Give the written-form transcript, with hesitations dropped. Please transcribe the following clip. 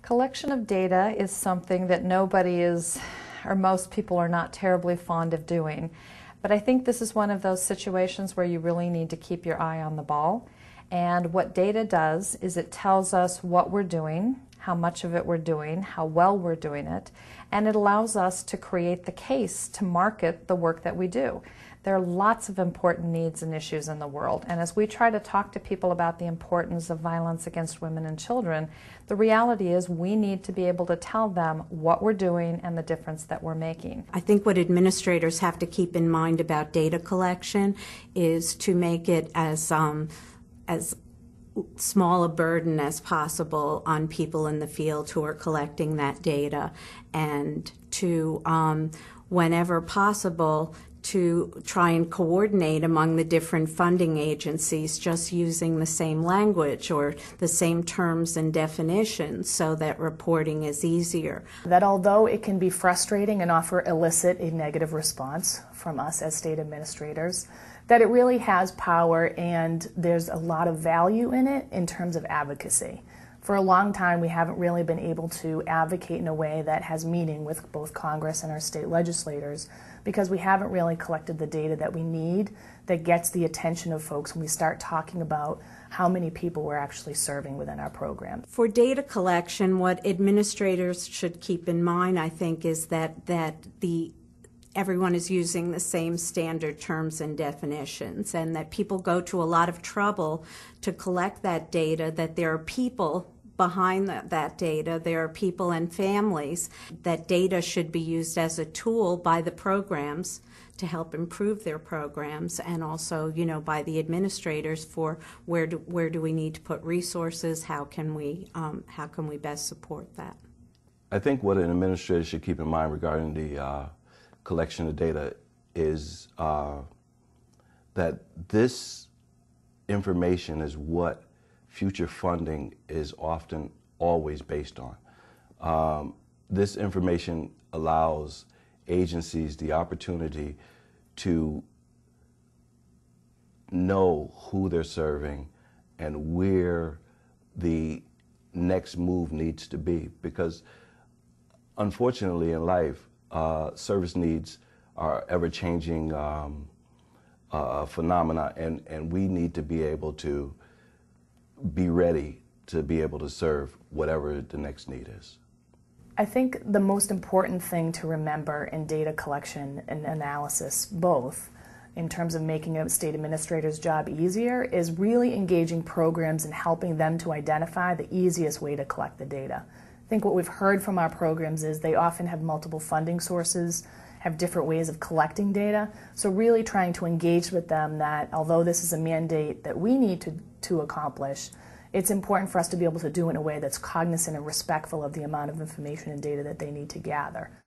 Collection of data is something that nobody is, or most people are not terribly fond of doing. But I think this is one of those situations where you really need to keep your eye on the ball. And what data does is it tells us what we're doing, how much of it we're doing, how well we're doing it, and it allows us to create the case to market the work that we do. There are lots of important needs and issues in the world, and as we try to talk to people about the importance of violence against women and children, the reality is we need to be able to tell them what we're doing and the difference that we're making. I think what administrators have to keep in mind about data collection is to make it as small a burden as possible on people in the field who are collecting that data, and to, whenever possible, to try and coordinate among the different funding agencies just using the same language or the same terms and definitions so that reporting is easier. That although it can be frustrating and often elicit a negative response from us as state administrators, that it really has power and there's a lot of value in it in terms of advocacy. For a long time, we haven't really been able to advocate in a way that has meaning with both Congress and our state legislators because we haven't really collected the data that we need that gets the attention of folks when we start talking about how many people we're actually serving within our program. For data collection, what administrators should keep in mind, I think, is that everyone is using the same standard terms and definitions, and that people go to a lot of trouble to collect that data, that there are people behind that data, there are people and families, that data should be used as a tool by the programs to help improve their programs, and also, by the administrators for where do we need to put resources, how can we best support that. I think what an administrator should keep in mind regarding the collection of data is that this information is what future funding is often always based on. This information allows agencies the opportunity to know who they're serving and where the next move needs to be, because unfortunately in life, service needs are ever-changing phenomena, and we need to be able to be ready to be able to serve whatever the next need is. I think the most important thing to remember in data collection and analysis, both in terms of making a state administrator's job easier, is really engaging programs and helping them to identify the easiest way to collect the data. I think what we've heard from our programs is they often have multiple funding sources, have different ways of collecting data, so really trying to engage with them that although this is a mandate that we need to accomplish, it's important for us to be able to do it in a way that's cognizant and respectful of the amount of information and data that they need to gather.